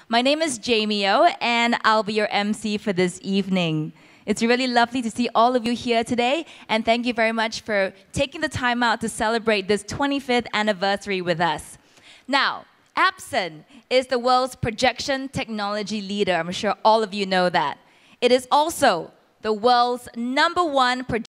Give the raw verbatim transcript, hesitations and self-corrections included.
My name is Jamie O, and I'll be your M C for this evening. It's really lovely to see all of you here today, and thank you very much for taking the time out to celebrate this twenty-fifth anniversary with us. Now, Epson is the world's projection technology leader. I'm sure all of you know that. It is also the world's number one projection